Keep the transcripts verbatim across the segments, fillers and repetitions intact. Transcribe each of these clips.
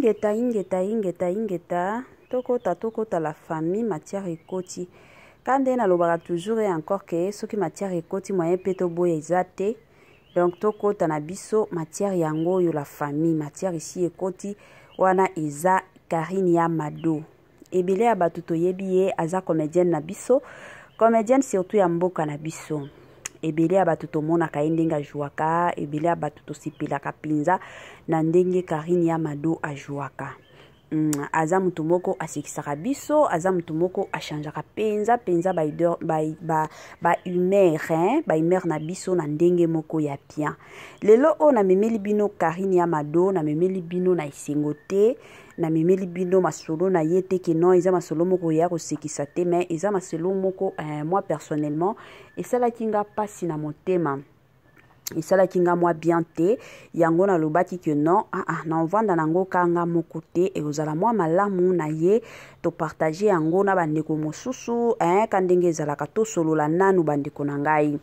ingeta ingeta ingeta ingeta tokota tokota la famille matière ekoti kande na lobaka toujours et encore que soki matière ekoti moyen pe to boye ezate donc tokota na biso matière yango yo la famille matière ici ekoti wana eza Karine Amado ebele ya batu toyebi ye aza comédienne na biso comédienne surtout ya mboka na biso ebele ya batu tomonaka ye ndenge ajuaka ebele ya batu tosipelaka pinza na ndenge Karine Amado ajuaka mm, aza mutu moko asekisaka biso aza mutu moko achangeaka penza penza ba ba ba, ba humeur hein ba humeur na biso na ndenge moko ya bien lelo o na memeli bino Karine Amado na memeli bino na isengo te na memeli bino masolo na yete ke non eza masolo moko ya kosekisa te mais eza masolo moko euh, moi personnellement et ça la kinga pasi na motema et ça la kinga moi bien te yango na lobaki que non ah ah na ovanda nango kanga moko te et ozala moi malamu na ye to partager yango na bandeko mosusu hein kandenge ezalaka to solo la nanu bandeko na ngai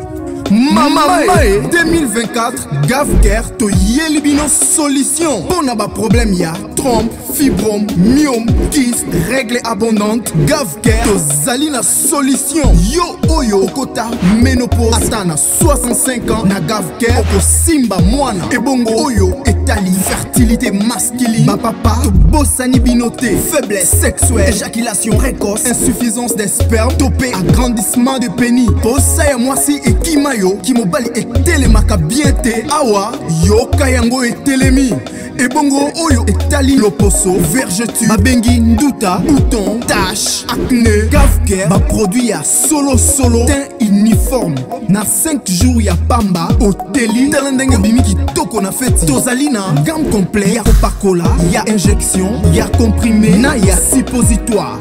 Mama Mae deux mille vingt-quatre Gavker to Yelibino solution. Bon aba problème ya trompe, fibrome, myome, kyste, règle abondante. Gavker to Zalina solution. Yo oyo okota ménopause atana soixante-cinq ans na Gavker oko simba mwana. Ebongo oyo etali fertilité masculine. Ma papa to bossani binoté, faiblesse sexuelle, éjaculation précoce, insuffisance des spermes, topé agrandissement de pénis. Posaya moi si et Kimayo Kimobali etelemaka bien te awa yoka yango etelemi ebongo oyo etali loposo vergeture babengi nduta bouton tache acné Gavker ba produit ya solo solo teint uniforme na cinq jours ya pamba oteli talendenge bimiki toko na feti tozali na gamme complet ya kopakola ya injection ya comprimé na ya suppositoire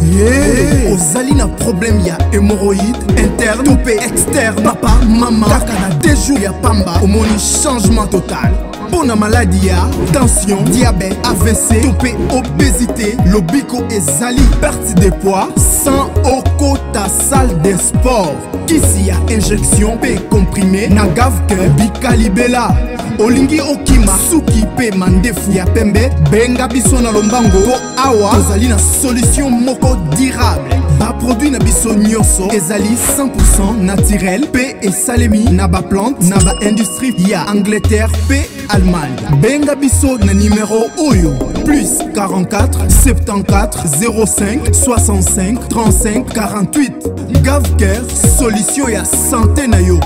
yeah. Ozali na problème ya hémorroïde interne topé externe papa mama kaka na deux jours ya pamba omoni changement total. Bona maladie ya tension, diabète, A V C, topé, obésité, lobiko ezali, perte de poids, sans okota salle de sport. Kisi ya injection pe comprimé, na Gavker bikalibela. Olingi okima suki pe mandefu ya pembe, benga biso na lombango po awa tozali na solution moko durable. Ba produit na biso nyonso ezali cent pour cent naturel pe esalemi na ba plante na ba industrie ya Angleterre pe Allemagne. Benga biso na numéro oyo plus quarante-quatre soixante-quatorze zéro cinq soixante-cinq trente-cinq quarante-huit. Gavker solution ya santé na yo.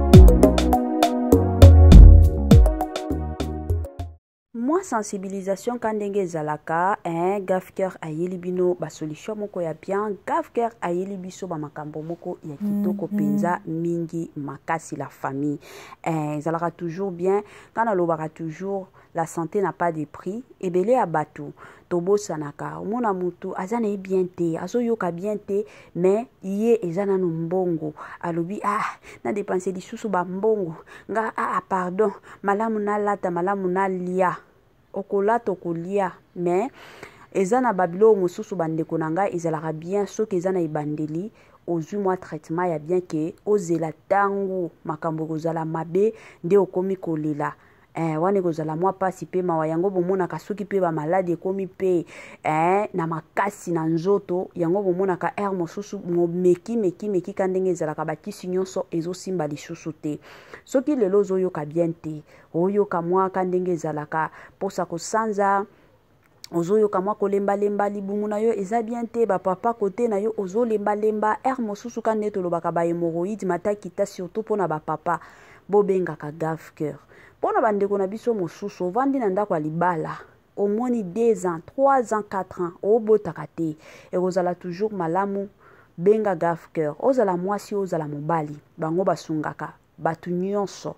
Moi sensibilisation kandenge zalaka hein Gavker ayeli bino ba solution moko ya bien Gavker ayeli biso ba makambo moko ya kitoko penza mingi makasi la famille hein zalaka toujours bien quand on lobaka toujours la santé n'a pas de prix ebele ya batu tobo sanaka mona mutu azana bien te azoyoka bien te mais iye ezana no mbongo alobi ah na dépenser lisusu ba mbongo nga ah pardon malamu na lata malamu na lia okolata okolia mais ezana babilo mosusu bandeko nanga ezalaka bien soki ezana ibandeli ozwi mwa traitement ya bien ke ozela tango makambo kozala mabe nde okomi kolela eh wane kozala mwa pasi pe mawa yango bomonaka soki pe ba malade ekomi pe eh na makasi na nzoto yango bomonaka er mosusu meki meki meki kandenge ezalaka bakisi nyonso ezosimba lisusu te soki lelo ozoyoka bien te oyoka mwa kandenge ezalaka posa kosanza ozoyoka mwa kolemba lemba libumu na yo eza bien te ba papa kote na yo ozolemba lemba er mosusu kande tolobaka ba hémorroïde matakita surtout pona ba papa bobengaka Gavker pona bandeko na biso mosusu ovandi na ndako ya libala omoni deux ans trois ans quatre ans obotaka te ekozala toujours malamu benga Gavker ozala mwasi ozala mobali bango basungaka batu nyonso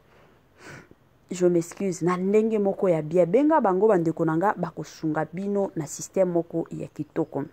je m'excuse na ndenge moko ya bia benga bango bandeko nanga bakosunga bino na système moko ya kitoko.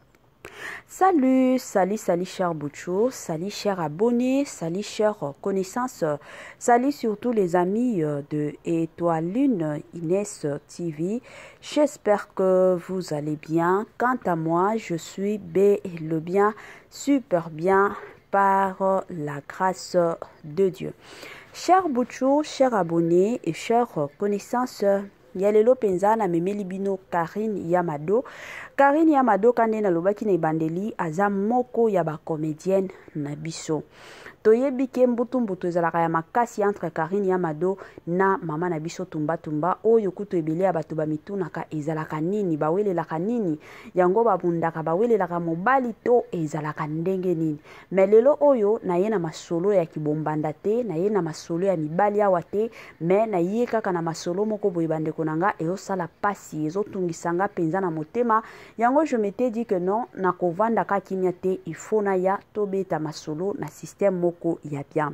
Salut, salut, salut cher Bouchou, salut cher abonnés, salut cher connaissances, salut surtout les amis de Étoile Lune Inès T V. J'espère que vous allez bien. Quant à moi, je suis bé et le bien, super bien par la grâce de Dieu. Chers Bouchou, chers abonnés et chers connaissances, ya lelo penza na memeli bino Karine Yamado. Karine Yamado kande na lobaki na ibandeli aza moko ya ba comédienne na biso. Toyebi ke mbutu mbutu ezalaka ya makasi entre Karine Yamado na mama na biso Tumba Tumba oyo kutu ebele ya bato bamitunaka ezalaka nini bawelelaka nini yango babundaka bawelelaka mobali to ezalaka ndenge nini. Me lelo oyo na ye na masolo ya kibombanda te na ye na masolo ya mibali awa te me na ye kaka na masolo moko boye bandeko nanga ezosala pasi ezotungisanga penza na motema yango je m'étais dit que non na kovanda ka kimia te il faut na ya tobeta masolo na système moko ya bien.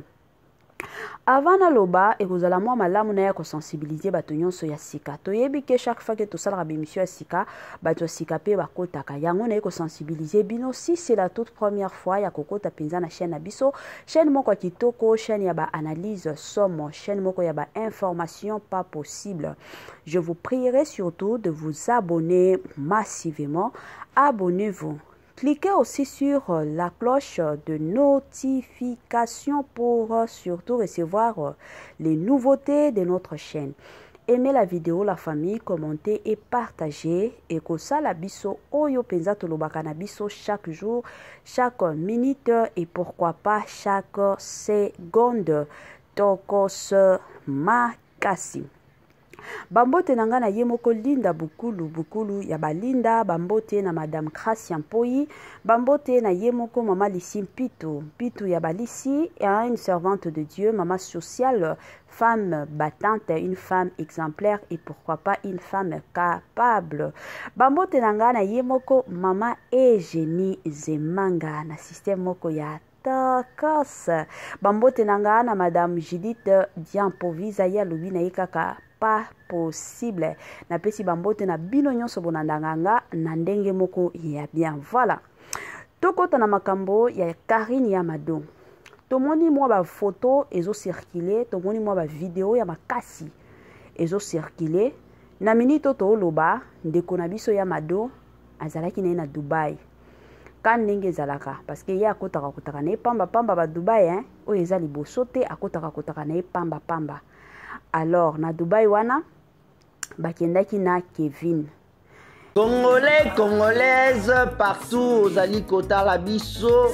Avant na loba ekozala mwa malamu na ya ko sensibiliser bato nyonso ya sika. Toyebi ke chaque fois que to sala bémission ya sika bato sika pe bakotaka yango na ko sensibiliser bino si c'est la toute première fois ya kokota penza na chaîne na biso chaîne moko kitoko chaîne ya ba analyse somme chaîne moko ya ba information pas possible. Je vous prierai surtout de vous abonner massivement. Abonnez-vous. Cliquez aussi sur la cloche de notification pour surtout recevoir les nouveautés de notre chaîne. Aimez la vidéo, la famille, commentez et partagez. Et que ça la biso oyo penza tolobaka na biso chaque jour, chaque minute et pourquoi pas chaque seconde. Tokos makasi. Bambote nanga na ye moko Linda Bukulu Bukulu ya balinda bambote na madame Gracia Mpoyi bambote na ye moko mama Lisi Mpitu Mpitu ya balisi une servante de Dieu mama sociale femme battante une femme exemplaire et pourquoi pas une femme capable bambote nanga na ye moko mama Eugénie Zemanga na système moko ya Tokos bambote nanga na madame Judith Diampoviza ya lobi na yekaka pas possible na pesi bambote na bino nyonso bonandanga na ndenge moko ya bien. Voilà tokota na makambo ya Karine Yamado tomoni mwa ba photo ezo circuler tomoni mwa ba video ya makasi ezo circuler na minito to loba ndeko na biso Yamado azalaki na na Dubai kan ndenge ezalaka parce que ye akotaka kotaka na pamba pamba ba Dubai hein o eza liboso te akotaka kotaka na pamba pamba. Alors, na Dubai wana, bakendaki na Kevin. Congolais, Congolaises, partout, Ozali Kota Labiso,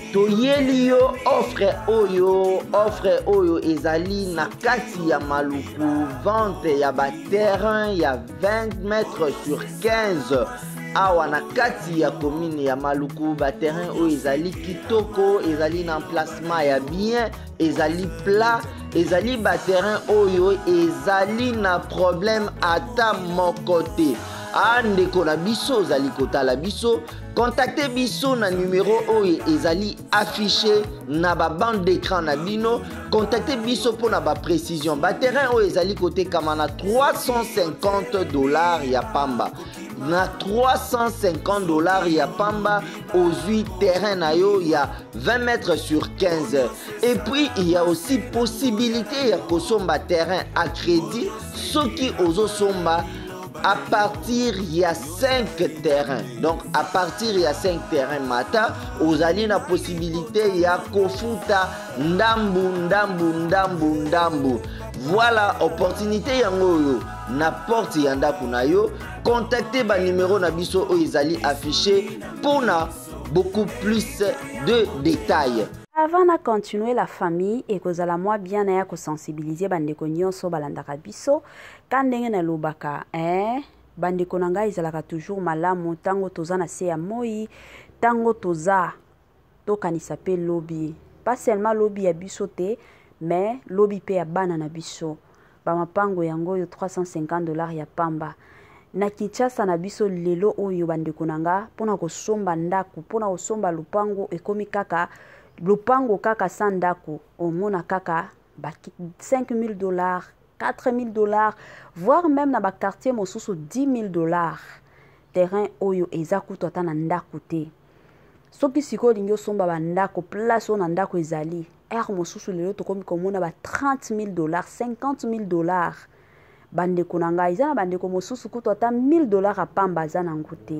Toyeli yo, offre oyo, offre oyo, Ezali na kati ya Maluku, vente ya ba terrain, ya vingt mètres sur quinze. Awa na kati ya commune ya Maluku, ba terrain oyo ezali kitoko, ezali na emplacement ya bien, ezali plat, ezali ba terrain oyo ezali na problème ata moko te. Andeko na biso ozali kotala biso, contactez biso na numéro oyo ezali affiché na ba bande d'écran na bino, contactez biso pour na ba précision. Ba terrain oyo ezali kote kama na trois cent cinquante dollars ya pamba. Na trois cent cinquante dollars ya pamba aux huit terrains na yo ya vingt mètres sur quinze. Et puis il y a aussi possibilité ya kosomba terrain à crédit soki ozo somba à partir il y a cinq terrains. Donc à partir il y a cinq terrains mata ozali na possibilité ya kofuta ndambu ndambu ndambu ndambu. Voilà opportunité yango yo na porte yanda kuna yo. Contactez ba numéro na biso o ezali affiché pour na beaucoup plus de détails. Avant de continuer la famille et que la moi bien na ko sensibiliser bandeko nyonso balandaka biso kandenge na lobaka eh bandeko nanga izalaka toujours malamu tango toza na se ya moi tango toza tokanisa pe lobby pas seulement lobby ya biso te mais lobby pe ya bana na biso ba mapango yango yo trois cent cinquante dollars ya pamba na Kinshasa na biso lelo oyo bandeko nanga pona ko somba ndaku pona ko somba lupango ekomi kaka lupango kaka sandaku omona kaka ba cinq mille dollars quatre mille dollars voire même na ba quartier mosusu dix mille dollars terrain oyo eza kutu ata na ndaku te soki siko lingo somba ba ndako place ona ndako ezali er mosusu lelo to komi komona ba trente mille dollars cinquante mille dollars bandeko nanga iza na bandeko mosusu kutu ata mille dollars a pamba za na ngote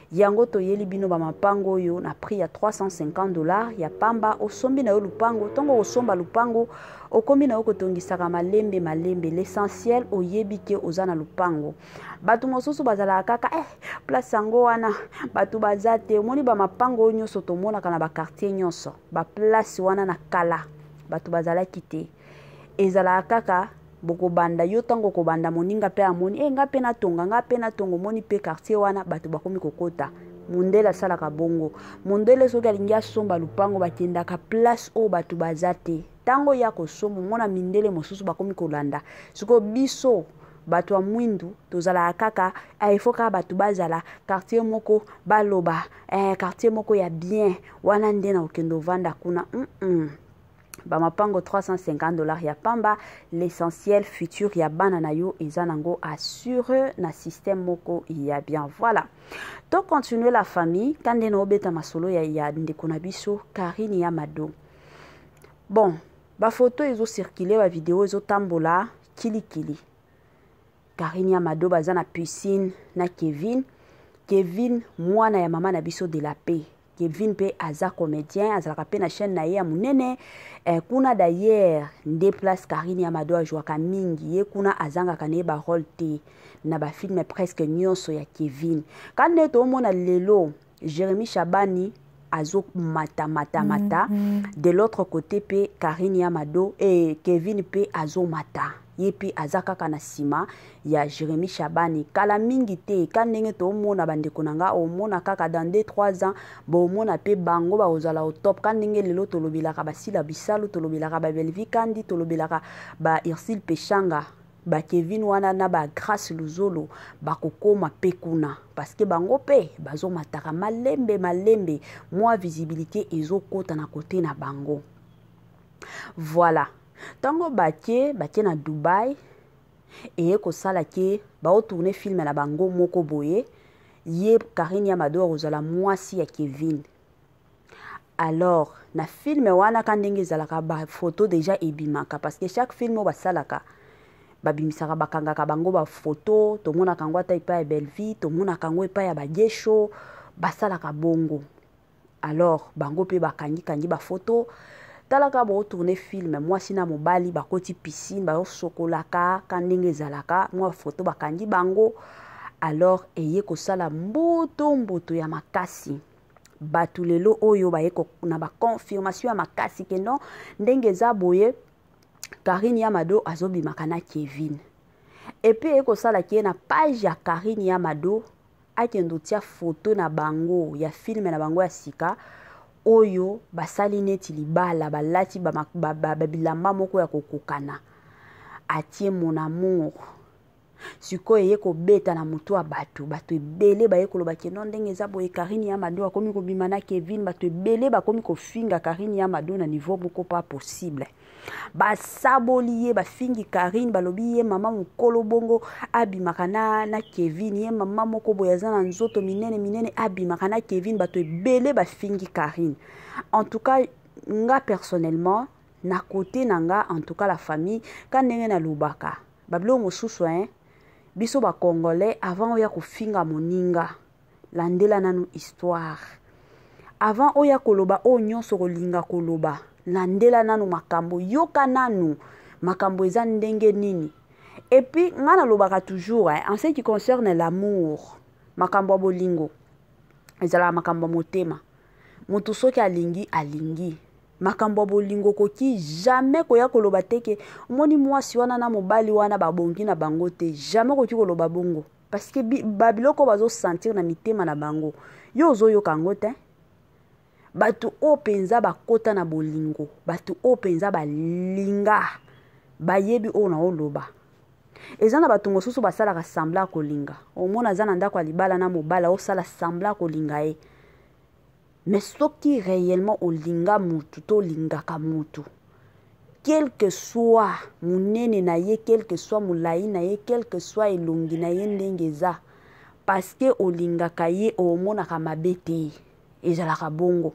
yango toyeli bino bamapango oyo na prix ya trois cent cinquante dollars ya pamba osombi na yo lupango ntongo osomba lupango okombi na yo kotongisaka malembe malembe l'essentiel oyebi ke oza na lupango bato mosusu bazalaka kaka eh place yango wana bato baza te omoni bamapango oyo nyonso tomonaka na bakartier nyonso baplace wana na kala bato bazalaki te ezalaka kaka bokobanda yo tango kobanda moninga pe amoni e nga pe na tonga nga pe na tongo moni pe quartier wana bato bakomi kokota mundele asalaka bongo mundele soki alingi asomba lupango bakendaka place oyo bato baza te tango ya kosomba mona mindele mosusu bakomi kolanda siko biso bato ya mwindu tozalaka kaka ifo kaka bato bazala quartier moko baloba eh, quartier moko ya bien wana nde na okendo vanda kuna mm -mm. Bamapango trois cent cinquante dollars ya pamba l'essentiel futur ya bana na yo eza nango assure na système moko ya bien voilà to continuer la famille kande na obeta masolo ya ya ndeko na biso Karine Yamado bon ba photo ezo circuler ba vidéo ezo tambola kili kili Karine Yamado baza na piscine na Kevin Kevin mwana ya mama na biso de la paix Kevin pe aza comédien azalaka pe na chaîne na ye ya munene eh, kuna d'ailleurs nde place Karine Yamado ajwaka mingi ye kuna azangaka ne ba rôle te na ba film presque nyonso ya Kevin kande to mona lelo Jérémy Chabani azo mata mata mata mm -hmm. De l'autre côté pe Karine Yamado et Kevin pe azo mata yepi azaka kana sima ya Jérémy Chabani kala mingi te kanenge to mona bandeko nanga o mona kaka dans deux trois ans bo mona pe bango ba ozala au top kanenge lelo to lobilaka basila bisalu to lobilaka ba Belvi kandi to lobilaka ba Irsil Pechanga ba Kevin wana na ba Grâce Luzolo ba kokoma pe kuna parce que bango pe bazo mataka malembe malembe moi visibilité ezo kota na côté na bango voilà tango batie batie na Dubai et ko sala ke ba tourner film na bango moko boye ye Karine Yamado ozala mwasi ya Kevin alors na film wana kandenge zalaka ba photo déjà ebimaka parce que chaque film ba salaka babimisaka bakangaka bango ba photo to mona kangwa ta ipa ya Belvi to mona kangwa ipa ya bajesho basalaka bongo alors bango pe bakangi kangi ba photo talaka bo tourner film moi sina mobali bakoti piscine ba sokolaka kandenge zalaka moi photo bakangi bango alors eye ko sala mboto mboto ya makasi batu lelo oyo ba yeko na ba confirmation ya makasi ke non ndenge za boye Karine Yamado azobimaka na Kevin et puis eko sala ki na page ya Karine Yamado akendo tia photo na bango ya film na bango ya sika oyo basali neti libala balati babilamba moko ya kokokana atie mon amour siko eye ko beta na mutu wa batu batu ebele ba yekolo ba kenon ndenge za boye Karine Yamado akomi ko bima na Kevin batu ebele bakomi ko finga Karine Yamado na niveau moko pas possible ba saboliye ba fingi Karine balobi ye mama mukolo bongo abimaka na na Kevin ye mama moko boyaza na nzoto minene minene abimaka na Kevin batu ebele ba fingi Karine en tout cas nga personnellement na côté nanga en tout cas la famille kanenge na lubaka bablo mosusu hein biso ba congolais avant oya kofinga moninga landela nanu histoire avant oya koloba o nyonso kolinga koloba landela nanu makambo yoka nanu makambo eza ndenge nini et puis ngana lobaka toujours hein, en ce qui concerne l'amour makambo bolingo ezala makambo motema mutu soki alingi alingi makambo bolingo koki jamais koya koloba teke moni mwasi wana na mobali wana babongi na bango te jamais koki koloba bongo parce que babiloko bazo sentir na mitema na bango yo zo yo kango te batu o penza bakota na bolingo batu o penza balinga bayebi o na oloba ezana batu mosusu basala ka sembla kolinga omona zana ndako alibala na mobala o sala sembla kolinga e mais soki réellement olinga mutu to linga ka mutu quel que soit munene na ye quel que soit mulai na ye quel que soit elongi na ye ndenge za parce que olinga ka ye omona ka mabete ezala ka bongo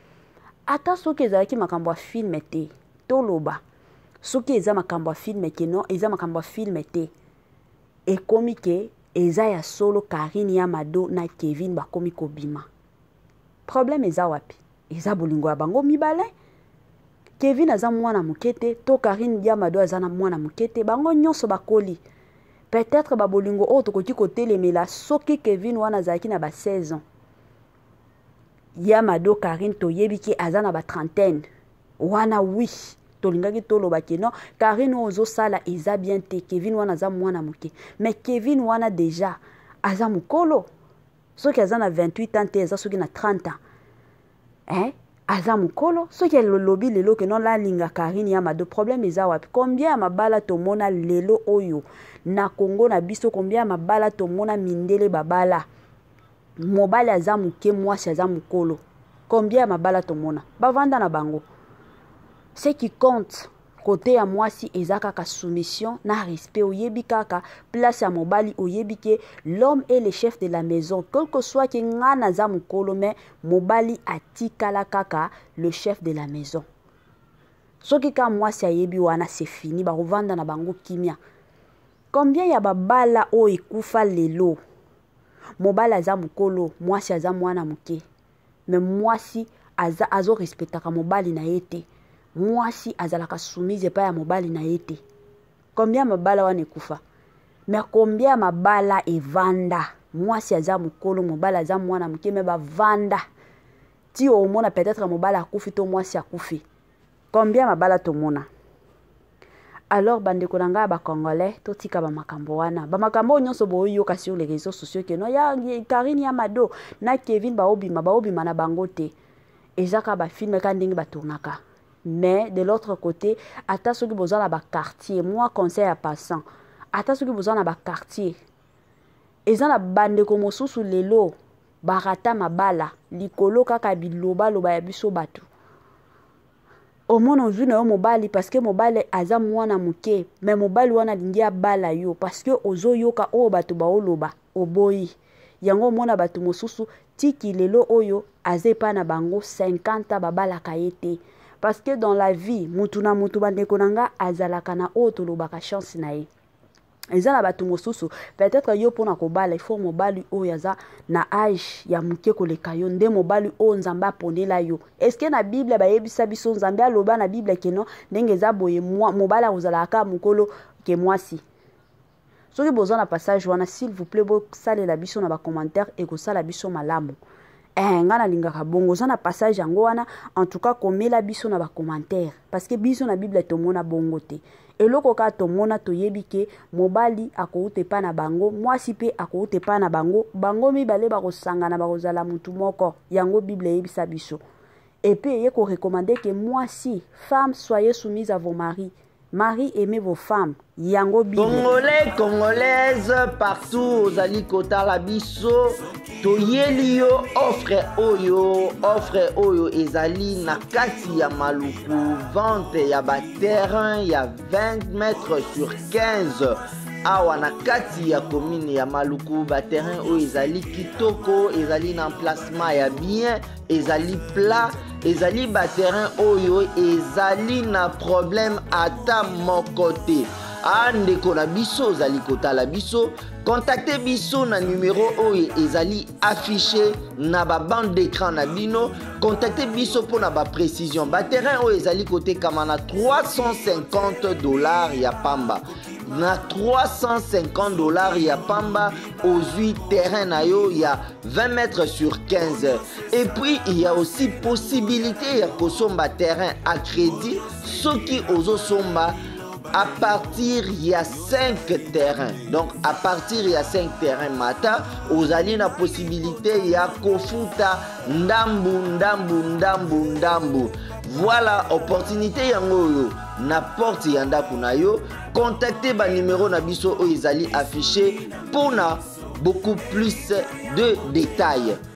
ata soki ezalaki makambo ya film te toloba soki eza makambo ya film ke non eza makambo ya film te ekomi ke eza ya solo Karine Yamado na Kevin bakomi kobima. Problème eza wapi? Eza bolingo ya bango mibale. Kevin aza mwana mukete, to Karine Yamado aza na mwana mukete, bango nyonso bakoli. Peut-être ba bolingo o tokoki kotelemela soki Kevin wana azalaki na ba seize ans. Yamado Karine toyebi ki aza na ba trentaine. Wana oui, tolingaki toloba ke non, Karine ozo sala eza bien te, Kevin wana aza mwana muke. Mais Kevin wana déjà aza mukolo. Soki aza na vingt-huit ans te, aza soki na trente ans. Hein? Aza mukolo, soki lolobi lelo ke non la linga Karine Yamado, problème eza wapi? Combien ya mabala tomona lelo oyo na Congo na biso, combien ya mabala tomona mindele babala? Mobali aza muke, mwasi aza mukolo. Combien ya mabala tomona? Bavanda na bango. Ce qui compte côté ya mwasi eza kaka soumission na respect, oyebi kaka place ya mobali, oyebi ke l'homme est le chef de la maison, quel que soit ke ngana za mukolo, mais mobali atikala kaka le chef de la maison. Soki ka mwasi ayebi wana c'est fini, ba rovanda na bango kimia. Combien ya babala o ekufa lelo? Mobali aza mukolo, mwasi aza mwana muke. Mais mwasi aza azo respectaka mobali na yete. Mwasi azalaka soumise pa ya mobali na yete. Combien mabala wana ekufa? Mais combien mabala evanda? Mwasi aza mukolo, mobali aza mwana muke, me ba vanda. Ti o mona peut-être mobali akufi to mwasi akufi. Combien mabala to mona? Alors bande konanga ba congolais to tika ba makambo wana. Ba makambo nyonso boyo ka sur les réseaux sociaux ke no ya Karine Yamado na Kevin ba obima ba obima na bango te. Ezaka ba film ka ndingi ba tournaka. Mais de l'autre côté, ata soki besoin na ba quartier, moi conseil à passant. Ata soki besoin na ba quartier. Eza na bande ko mosusu lelo barata mabala likolo kaka biloba loba ya biso batu. Omona vu na yo mobali parce que mobali aza mwana muke, mais mobali wana lingi ya bala yo parce que ozo yoka o batu ba oloba oboyi. Yango mona batu mosusu tiki lelo oyo azepa na bango cinquante babala kayete. Parce que dans la vie, mutuna mutu bandeko nanga azalaka na oto lobaka chance na ye. Eza na batu mosusu, peut-être yo pona kobala, il faut mobali o yaza na âge ya muke koleka yo, nde mobali o nzamba ponela yo. Est-ce que na Bible ba yebisa biso nzambe aloba na Bible ke non, ndenge za boye mobala ozalaka mukolo ke mwasi. Soki besoin na passage wana, s'il vous plaît, bo sale la biso na ba commentaire et ko sala biso malamu. Eh, ngana lingaka bongo za na passage yango wana, en tout cas komela biso na ba commentaire parce que biso na Bible tomona bongo te. Eloko ka tomona toyebi ke mobali akoute pa na bango, mwasi pe akoute pa na bango, bango mibale ba kosangana ba kozala mutu moko, yango Bible yebisa biso. Et puis ye ko recommander que mwasi, femmes, soyez soumises à vos maris. Marie, aimez vos femmes. Yango Bible. Congolais, Congolaises, partout, Zali Kota Labiso, Toyelio, offre Oyo, offre Oyo, Ezali, Nakati ya Maluku, vente ya ba terrain, ya vingt mètres sur quinze. Awa Nakati ya commune ya Maluku, ba terrain o Ezali Kitoko, Ezali na emplacement ya bien, Ezali plat. Ezali ba terrain oyo ezali na problème ata mokote. Andeko na biso zali kota la biso, contactez biso na numéro oyo ezali affiché na ba bande d'écran na bino, contactez biso pour na ba précision. Ba terrain oyo ezali côté kamana trois cent cinquante dollars ya pamba. Na trois cent cinquante dollars ya pamba aux huit terrains na yo ya vingt mètres sur quinze. Et puis il y a aussi possibilité ya kosomba terrain à crédit soki ozo somba à partir il y a cinq terrains. Donc à partir il y a cinq terrains mata ozali na possibilité ya kofuta ndambu ndambu ndambu ndambu. Voilà opportunité yango na porte yanda kuna yo. Contactez ba numéro na biso o ezali affiché pour na beaucoup plus de détails.